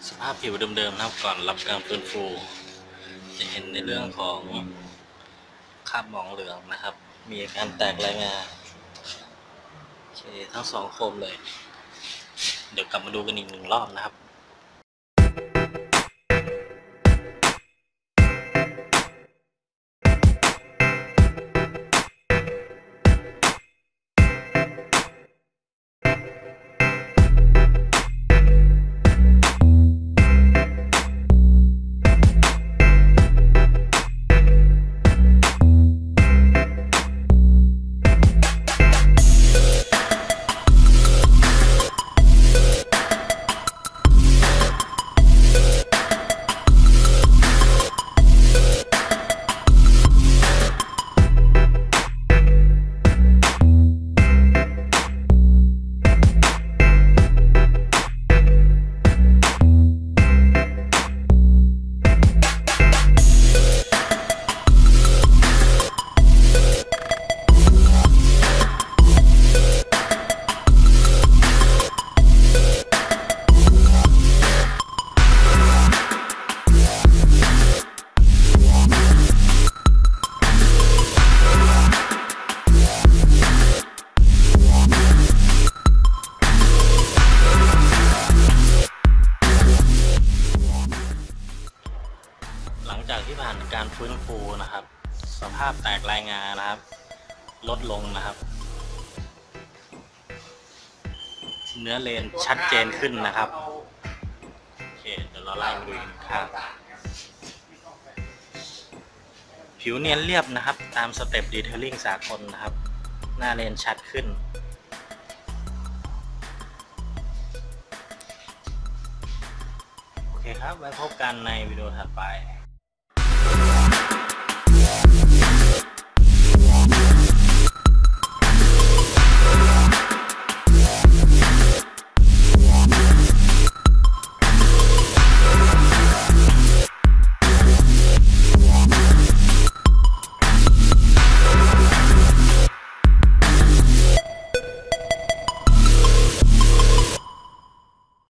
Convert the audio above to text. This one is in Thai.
สภาพผิวเดิมๆนะครับก่อนรับการฟื้นฟูจะเห็นในเรื่องของคราบหมองเหลืองนะครับมีอาการแตกรายงาโอเคทั้งสองโคมเลยเดี๋ยวกลับมาดูกันอีก1 รอบนะครับหลังจากที่ผ่านการฟื้นฟูนะครับสภาพแตกรายงานะครับลดลงนะครับเนื้อเลนชัดเจนขึ้นนะครับโอเคเดี๋ยวเราไล่มาดูอีกครับผิวเนียนเรียบนะครับตามสเต็ปดีเทลลิ่งสากลนะครับหน้าเลนชัดขึ้นโอเคครับไว้พบกันในวิดีโอถัดไป